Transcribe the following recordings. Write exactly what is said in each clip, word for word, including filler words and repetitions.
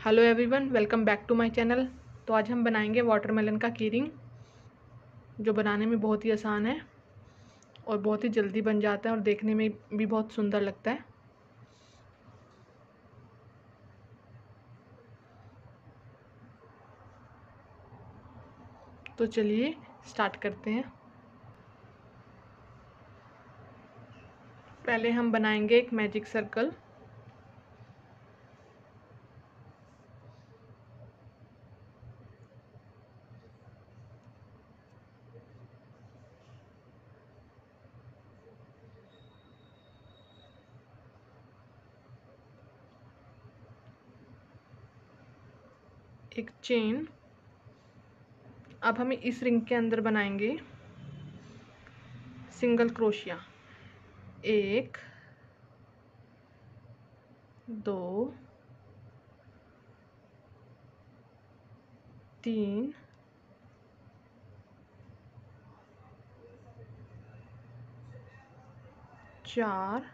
Hello everyone, welcome back to my channel. तो आज हम बनाएंगे वाटरमेलन का कीरिंग, जो बनाने में बहुत ही आसान है और बहुत ही जल्दी बन जाता है और देखने में भी बहुत सुंदर लगता है। तो चलिए स्टार्ट करते हैं। पहले हम बनाएंगे एक मैजिक सर्कल। एक चेन। अब हमें इस रिंग के अंदर बनाएंगे सिंगल क्रोशिया। एक, दो, तीन, चार,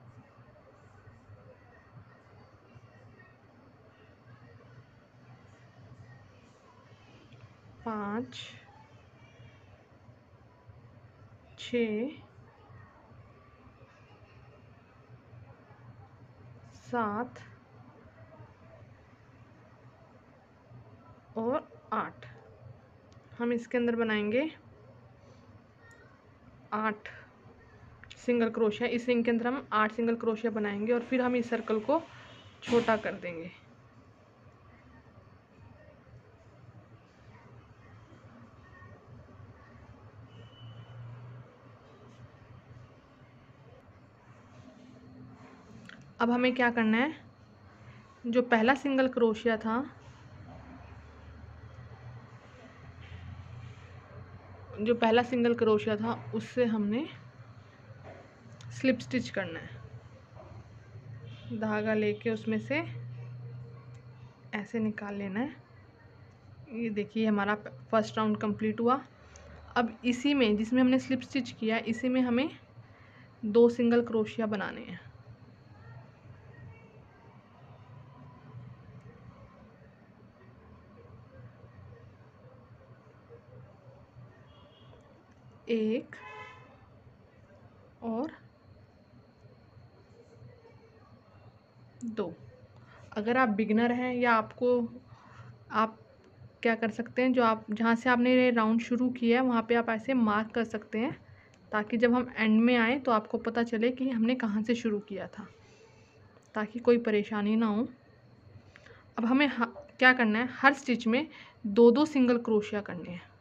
पाँच, छ, सात और आठ। हम इसके अंदर बनाएंगे आठ सिंगल क्रोशिया। इस रिंग के अंदर हम आठ सिंगल क्रोशिया बनाएंगे और फिर हम इस सर्कल को छोटा कर देंगे। अब हमें क्या करना है, जो पहला सिंगल क्रोशिया था, जो पहला सिंगल क्रोशिया था उससे हमने स्लिप स्टिच करना है। धागा लेके उसमें से ऐसे निकाल लेना है। ये देखिए हमारा फर्स्ट राउंड कंप्लीट हुआ। अब इसी में, जिसमें हमने स्लिप स्टिच किया, इसी में हमें दो सिंगल क्रोशिया बनाने हैं। एक और दो। अगर आप बिगनर हैं या आपको, आप क्या कर सकते हैं, जो आप जहाँ से आपने राउंड शुरू किया है वहाँ पे आप ऐसे मार्क कर सकते हैं, ताकि जब हम एंड में आए तो आपको पता चले कि हमने कहाँ से शुरू किया था, ताकि कोई परेशानी ना हो। अब हमें क्या करना है, हर स्टिच में दो दो सिंगल क्रोशिया करने हैं।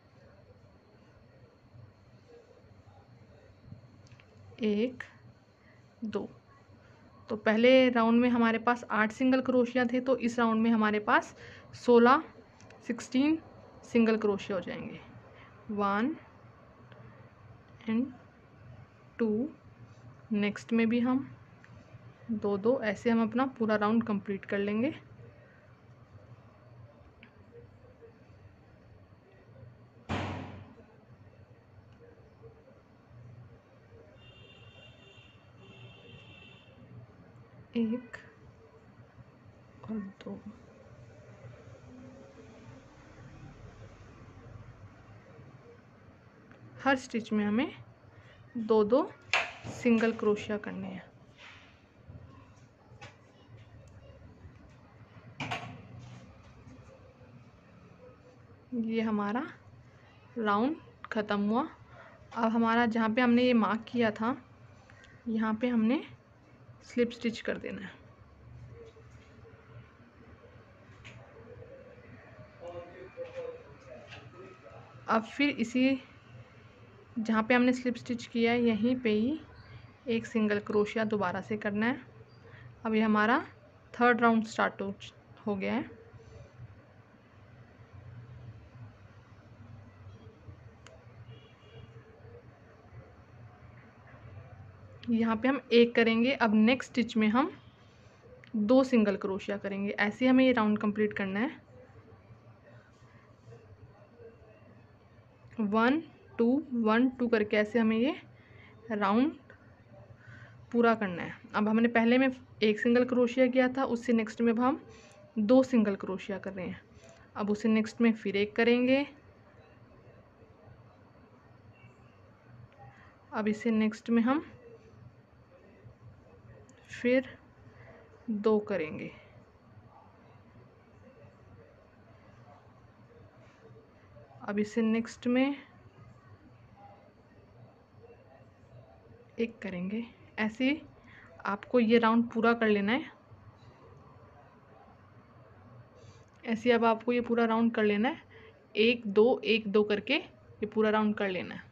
एक, दो। तो पहले राउंड में हमारे पास आठ सिंगल क्रोशिया थे, तो इस राउंड में हमारे पास सोलह सिक्सटीन सिंगल क्रोशिया हो जाएंगे। One and to. नेक्स्ट में भी हम दो दो, ऐसे हम अपना पूरा राउंड कंप्लीट कर लेंगे। एक और दो। हर स्टिच में हमें दो दो सिंगल क्रोशिया करने हैं। ये हमारा राउंड ख़त्म हुआ। अब हमारा जहाँ पे हमने ये मार्क किया था, यहाँ पे हमने स्लिप स्टिच कर देना है। अब फिर इसी जहाँ पे हमने स्लिप स्टिच किया है, यहीं पे ही एक सिंगल क्रोशिया दोबारा से करना है। अब ये हमारा थर्ड राउंड स्टार्ट हो, हो गया है। यहाँ पे हम एक करेंगे। अब नेक्स्ट स्टिच में हम दो सिंगल क्रोशिया करेंगे। ऐसे हमें ये राउंड कंप्लीट करना है। वन टू वन टू करके ऐसे हमें ये राउंड पूरा करना है। अब हमने पहले में एक सिंगल क्रोशिया किया था, उससे नेक्स्ट में अब हम दो सिंगल क्रोशिया कर रहे हैं। अब उसे नेक्स्ट में फिर एक करेंगे। अब इसे नेक्स्ट में हम फिर दो करेंगे। अब इसे नेक्स्ट में एक करेंगे। ऐसे आपको ये राउंड पूरा कर लेना है। ऐसे अब आपको ये पूरा राउंड कर लेना है, एक दो एक दो करके ये पूरा राउंड कर लेना है।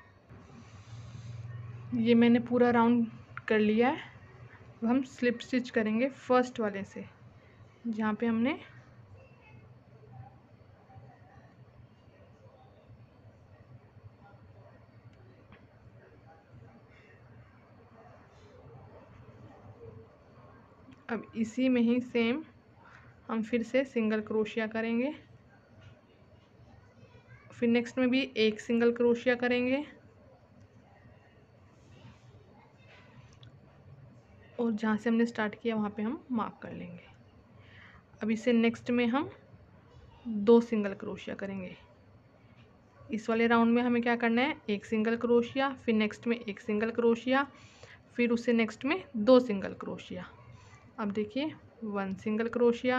ये मैंने पूरा राउंड कर लिया है। अब हम स्लिप स्टिच करेंगे फर्स्ट वाले से, जहाँ पे हमने अब इसी में ही सेम हम फिर से सिंगल क्रोशिया करेंगे। फिर नेक्स्ट में भी एक सिंगल क्रोशिया करेंगे और जहाँ से हमने स्टार्ट किया वहाँ पे हम मार्क कर लेंगे। अब इसे नेक्स्ट में हम दो सिंगल क्रोशिया करेंगे। इस वाले राउंड में हमें क्या करना है, एक सिंगल क्रोशिया, फिर नेक्स्ट में एक सिंगल क्रोशिया, फिर उससे नेक्स्ट में दो सिंगल क्रोशिया। अब देखिए, one single crochet,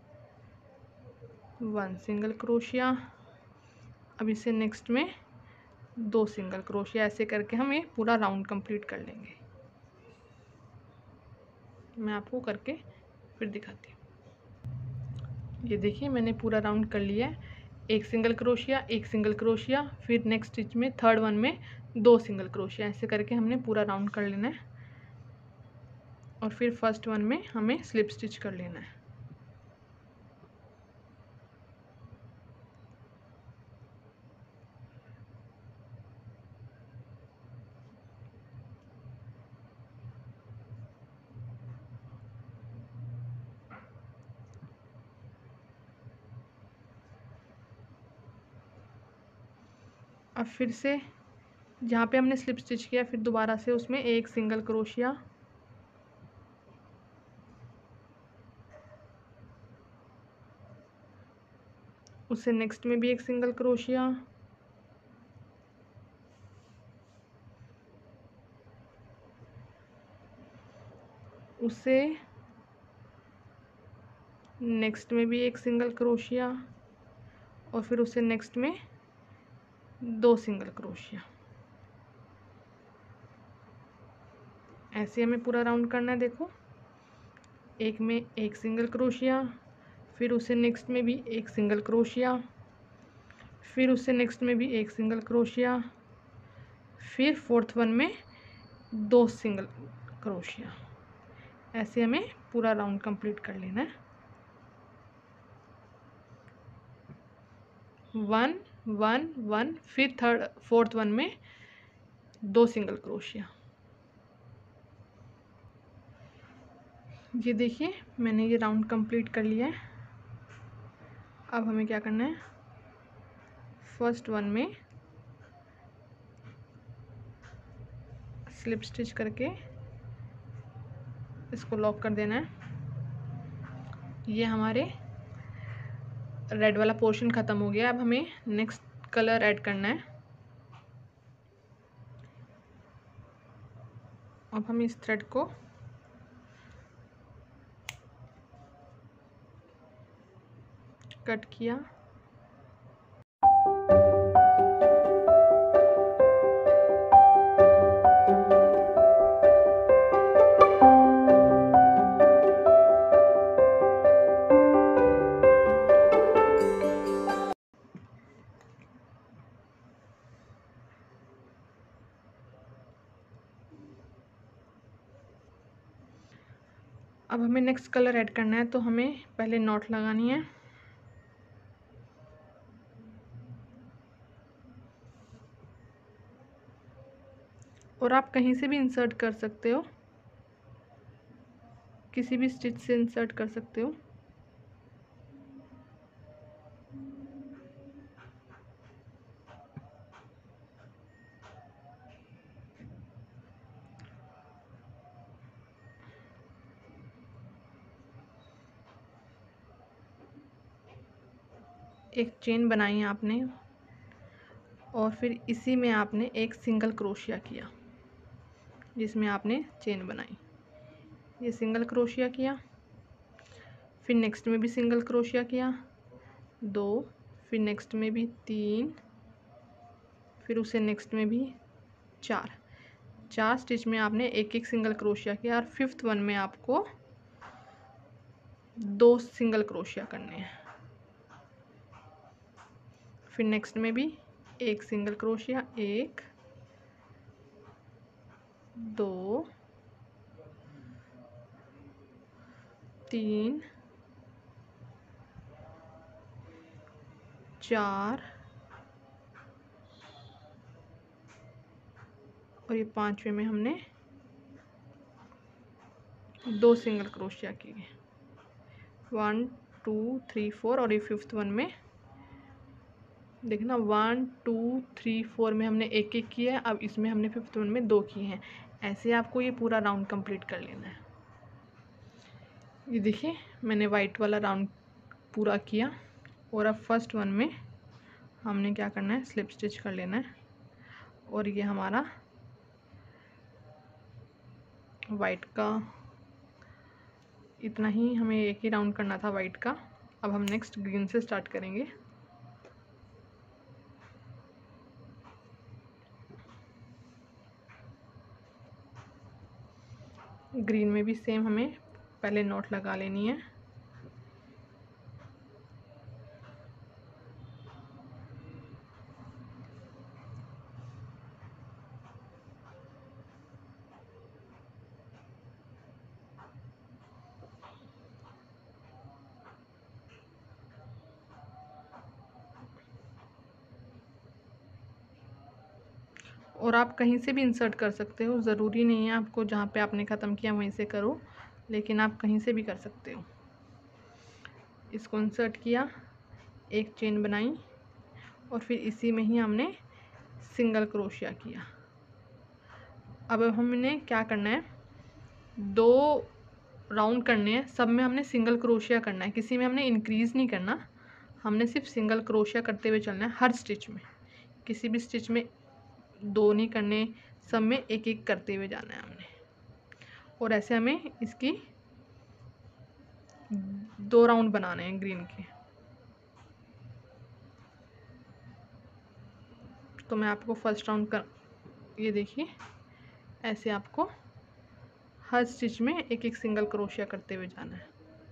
one single crochet. अब इसे नेक्स्ट में दो सिंगल क्रोशिया, ऐसे करके हम ये पूरा राउंड कंप्लीट कर लेंगे। मैं आपको करके फिर दिखाती हूँ। ये देखिए, मैंने पूरा राउंड कर लिया है। एक सिंगल क्रोशिया, एक सिंगल क्रोशिया, फिर नेक्स्ट स्टिच में थर्ड वन में दो सिंगल क्रोशिया, ऐसे करके हमने पूरा राउंड कर लेना है। और फिर फर्स्ट वन में हमें स्लिप स्टिच कर लेना है। अब फिर से जहाँ पे हमने स्लिप स्टिच किया, फिर दोबारा से उसमें एक सिंगल क्रोशिया, उससे नेक्स्ट में भी एक सिंगल क्रोशिया, उससे नेक्स्ट में भी एक सिंगल क्रोशिया और फिर उससे नेक्स्ट में दो सिंगल क्रोशिया। ऐसे हमें पूरा राउंड करना है। देखो, एक में एक सिंगल क्रोशिया, फिर उससे नेक्स्ट में भी एक सिंगल क्रोशिया, फिर उससे नेक्स्ट में भी एक सिंगल क्रोशिया, फिर फोर्थ वन में दो सिंगल क्रोशिया। ऐसे हमें पूरा राउंड कंप्लीट कर लेना है। वन वन वन, फिर थर्ड फोर्थ वन में दो सिंगल क्रोशिया। ये देखिए, मैंने ये राउंड कंप्लीट कर लिया है। अब हमें क्या करना है, फर्स्ट वन में स्लिप स्टिच करके इसको लॉक कर देना है। ये हमारे रेड वाला पोर्शन ख़त्म हो गया। अब हमें नेक्स्ट कलर ऐड करना है। अब हम इस थ्रेड को कट किया, अब हमें नेक्स्ट कलर ऐड करना है। तो हमें पहले नॉट लगानी है। और आप कहीं से भी इंसर्ट कर सकते हो, किसी भी स्टिच से इंसर्ट कर सकते हो। एक चेन बनाई आपने और फिर इसी में आपने एक सिंगल क्रोशिया किया, जिसमें आपने चेन बनाई, ये सिंगल क्रोशिया किया, फिर नेक्स्ट में भी सिंगल क्रोशिया किया दो, फिर नेक्स्ट में भी तीन, फिर उसे नेक्स्ट में भी चार, चार स्टिच में आपने एक एक सिंगल क्रोशिया किया और फिफ्थ वन में आपको दो सिंगल क्रोशिया करने हैं। फिर नेक्स्ट में भी एक सिंगल क्रोशिया, एक दो तीन चार और ये पांचवे में हमने दो सिंगल क्रोशिया किए, वन टू थ्री फोर, और ये फिफ्थ वन में देखना वन टू थ्री फोर में हमने एक एक किया है, अब इसमें हमने फिफ्थ वन में दो किए हैं। ऐसे आपको ये पूरा राउंड कंप्लीट कर लेना है। ये देखिए मैंने वाइट वाला राउंड पूरा किया और अब फर्स्ट वन में हमने क्या करना है, स्लिप स्टिच कर लेना है। और ये हमारा वाइट का इतना ही हमें एक ही राउंड करना था वाइट का। अब हम नेक्स्ट ग्रीन से स्टार्ट करेंगे। ग्रीन में भी सेम हमें पहले नॉट लगा लेनी है। और आप कहीं से भी इंसर्ट कर सकते हो, ज़रूरी नहीं है आपको जहाँ पे आपने ख़त्म किया वहीं से करो, लेकिन आप कहीं से भी कर सकते हो। इसको इंसर्ट किया, एक चेन बनाई और फिर इसी में ही हमने सिंगल क्रोशिया किया। अब हमने क्या करना है, दो राउंड करने हैं, सब में हमने सिंगल क्रोशिया करना है, किसी में हमने इंक्रीज़ नहीं करना, हमने सिर्फ सिंगल क्रोशिया करते हुए चलना है हर स्टिच में। किसी भी स्टिच में दो नहीं करने, सब में एक एक करते हुए जाना है हमने। और ऐसे हमें इसकी दो राउंड बनाने हैं ग्रीन के। तो मैं आपको फर्स्ट राउंड कर, ये देखिए ऐसे आपको हर स्टिच में एक एक सिंगल क्रोशिया करते हुए जाना है।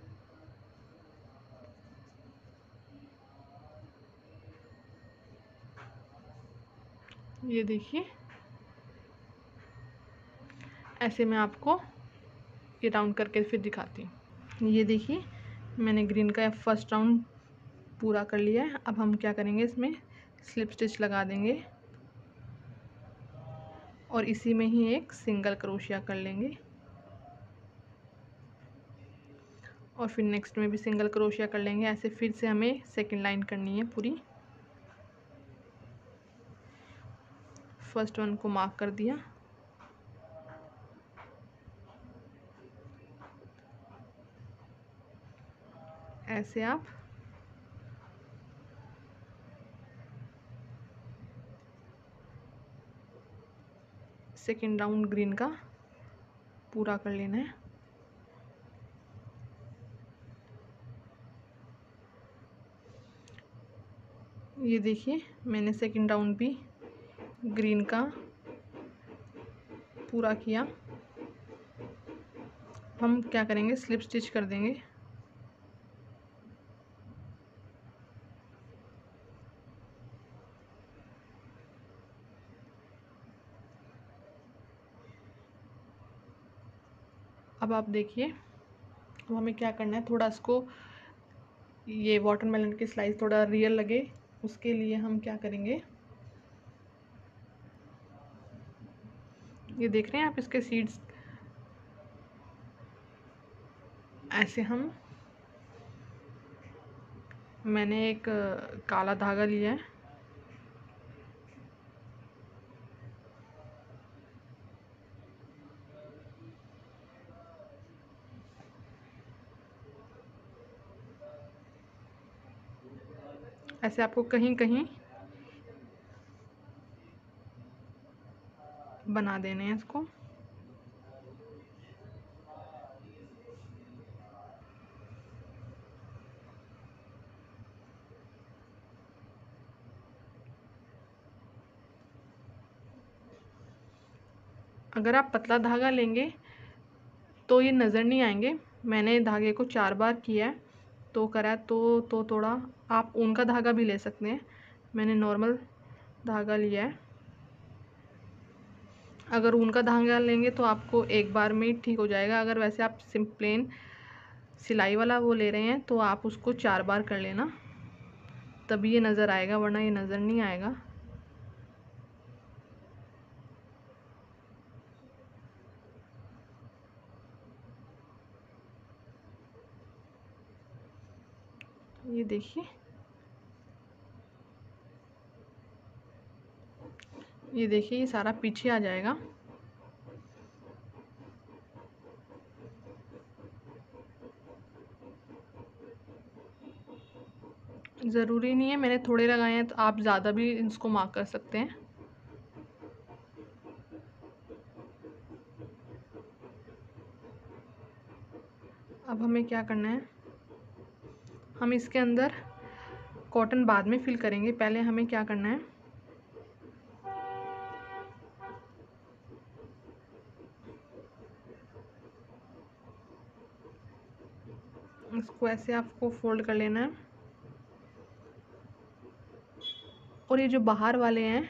ये देखिए ऐसे मैं आपको ये राउंड करके फिर दिखाती हूँ। ये देखिए मैंने ग्रीन का फर्स्ट राउंड पूरा कर लिया है। अब हम क्या करेंगे, इसमें स्लिप स्टिच लगा देंगे और इसी में ही एक सिंगल क्रोशिया कर लेंगे और फिर नेक्स्ट में भी सिंगल क्रोशिया कर लेंगे। ऐसे फिर से हमें सेकंड लाइन करनी है पूरी। फर्स्ट वन को मार्क कर दिया, ऐसे आप सेकंड राउंड ग्रीन का पूरा कर लेना है। ये देखिए मैंने सेकंड राउंड भी ग्रीन का पूरा किया। हम क्या करेंगे, स्लिप स्टिच कर देंगे। अब आप देखिए अब हमें क्या करना है, थोड़ा इसको ये वाटरमेलन की स्लाइस थोड़ा रियल लगे, उसके लिए हम क्या करेंगे, ये देख रहे हैं आप इसके सीड्स, ऐसे हम मैंने एक काला धागा लिया है, ऐसे आपको कहीं कहीं बना देने हैं इसको। अगर आप पतला धागा लेंगे तो ये नज़र नहीं आएंगे। मैंने धागे को चार बार किया है तो करा तो तो थोड़ा आप ऊन का धागा भी ले सकते हैं। मैंने नॉर्मल धागा लिया है। अगर ऊन का धागा लेंगे तो आपको एक बार में ही ठीक हो जाएगा। अगर वैसे आप सिम प्लेन सिलाई वाला वो ले रहे हैं तो आप उसको चार बार कर लेना, तभी ये नज़र आएगा, वरना ये नज़र नहीं आएगा। ये देखिए, ये देखिए ये सारा पीछे आ जाएगा। ज़रूरी नहीं है, मैंने थोड़े लगाए हैं तो आप ज़्यादा भी इसको मार्क कर सकते हैं। अब हमें क्या करना है, हम इसके अंदर कॉटन बाद में फिल करेंगे। पहले हमें क्या करना है, इसको ऐसे आपको फोल्ड कर लेना है। और ये जो बाहर वाले हैं,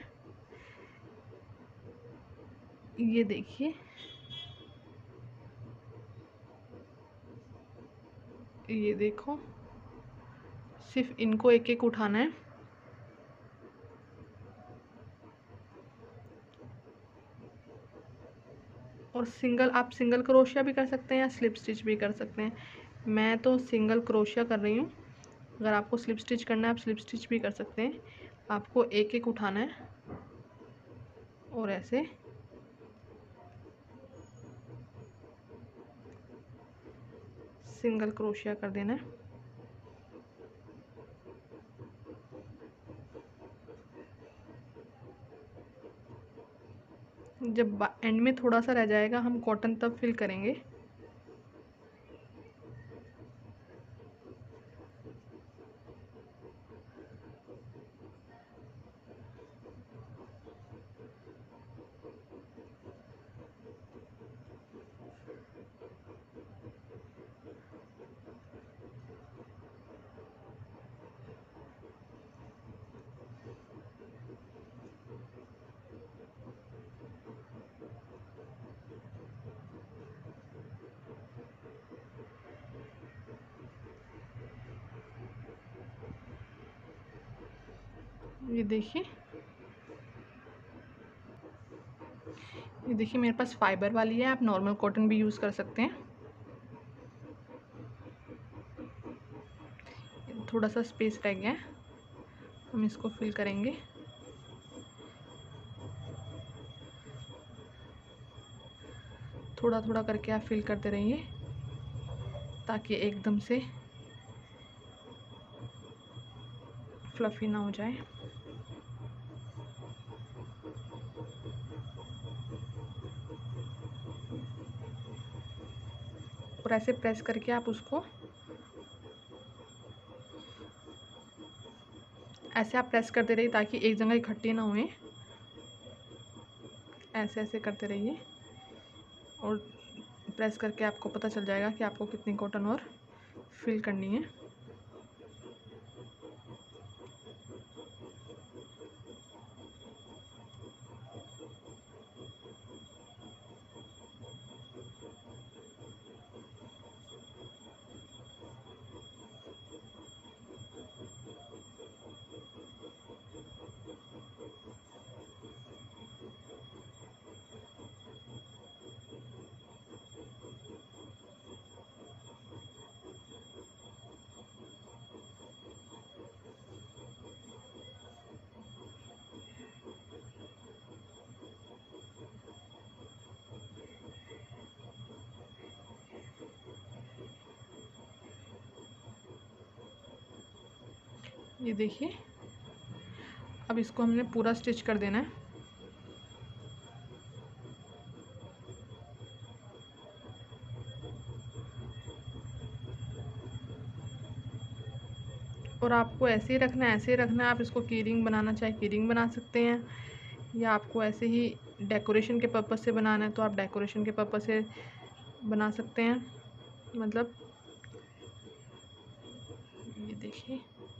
ये देखिए, ये देखो, सिर्फ इनको एक एक उठाना है। और सिंगल, आप सिंगल क्रोशिया भी कर सकते हैं या स्लिप स्टिच भी कर सकते हैं। मैं तो सिंगल क्रोशिया कर रही हूँ। अगर आपको स्लिप स्टिच करना है आप स्लिप स्टिच भी कर सकते हैं। आपको एक एक उठाना है और ऐसे सिंगल क्रोशिया कर देना है। जब एंड में थोड़ा सा रह जाएगा हम कॉटन तब फिल करेंगे। ये देखिए, ये देखिए मेरे पास फाइबर वाली है, आप नॉर्मल कॉटन भी यूज़ कर सकते हैं। थोड़ा सा स्पेस रह गया है, हम इसको फिल करेंगे। थोड़ा थोड़ा करके आप फिल करते रहिए ताकि एकदम से फ्लफी ना हो जाए। और ऐसे प्रेस करके आप उसको ऐसे आप प्रेस करते रहिए ताकि एक जगह इकट्ठी ना हुए। ऐसे ऐसे करते रहिए और प्रेस करके आपको पता चल जाएगा कि आपको कितनी कॉटन और फिल करनी है। ये देखिए, अब इसको हमने पूरा स्टिच कर देना है। और आपको ऐसे ही रखना है, ऐसे ही रखना है। आप इसको कीरिंग बनाना चाहे कीरिंग बना सकते हैं, या आपको ऐसे ही डेकोरेशन के पर्पज़ से बनाना है तो आप डेकोरेशन के पर्पज़ से बना सकते हैं। मतलब ये देखिए,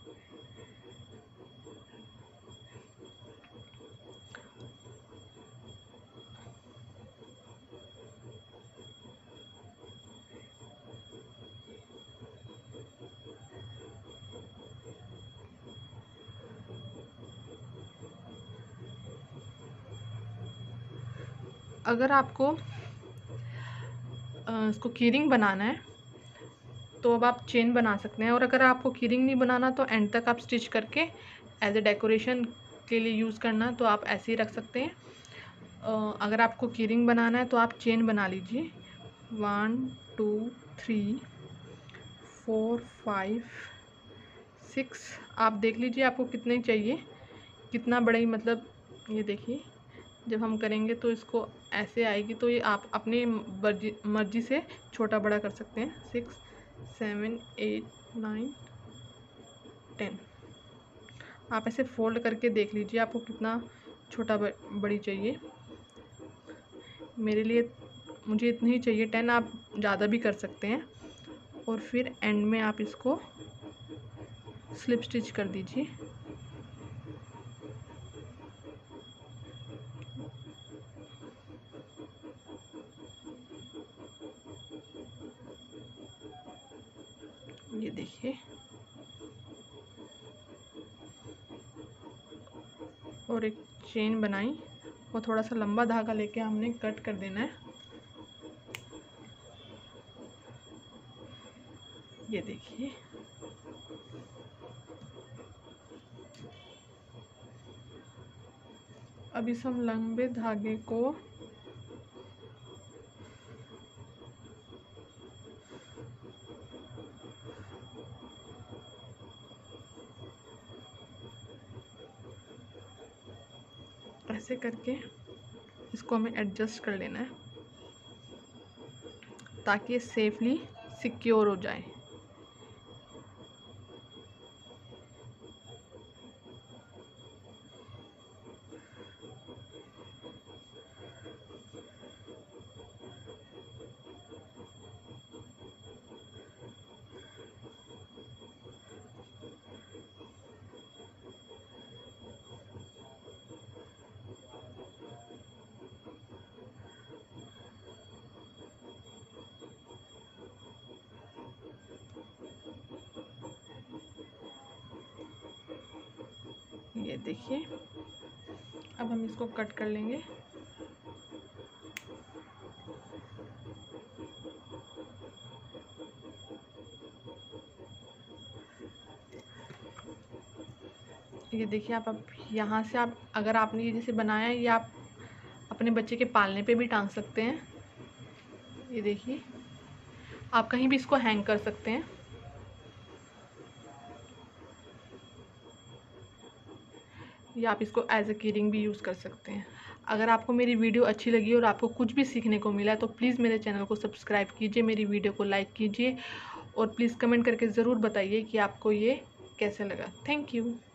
अगर आपको इसको कीरिंग बनाना है तो अब आप चेन बना सकते हैं, और अगर आपको कीरिंग नहीं बनाना तो एंड तक आप स्टिच करके एज ए डेकोरेशन के लिए यूज़ करना तो आप ऐसे ही रख सकते हैं। अगर आपको कीरिंग बनाना है तो आप चेन बना लीजिए, one two three four five six. आप देख लीजिए आपको कितने चाहिए, कितना बड़ा, मतलब ये देखिए जब हम करेंगे तो इसको ऐसे आएगी, तो ये आप अपनी मर्जी मर्जी से छोटा बड़ा कर सकते हैं। Six seven eight nine ten. आप ऐसे फोल्ड करके देख लीजिए आपको कितना छोटा बड़ी चाहिए। मेरे लिए मुझे इतनी ही चाहिए, टेन। आप ज़्यादा भी कर सकते हैं। और फिर एंड में आप इसको स्लिप स्टिच कर दीजिए। ये देखिए, और एक चेन बनाई और थोड़ा सा लंबा धागा लेके हमने कट कर देना है। ये देखिए, अब इस हम लंबे धागे को ऐसे करके इसको हमें एडजस्ट कर लेना है ताकि ये सेफली सिक्योर हो जाए। ये देखिए, अब हम इसको कट कर लेंगे। ये देखिए, आप अब यहाँ से आप अगर आपने ये जैसे बनाया है, ये आप अपने बच्चे के पालने पे भी टांग सकते हैं। ये देखिए, आप कहीं भी इसको हैंग कर सकते हैं। या आप इसको एज ए कीरिंग भी यूज़ कर सकते हैं। अगर आपको मेरी वीडियो अच्छी लगी और आपको कुछ भी सीखने को मिला तो प्लीज़ मेरे चैनल को सब्सक्राइब कीजिए, मेरी वीडियो को लाइक कीजिए, और प्लीज़ कमेंट करके ज़रूर बताइए कि आपको ये कैसे लगा। Thank you.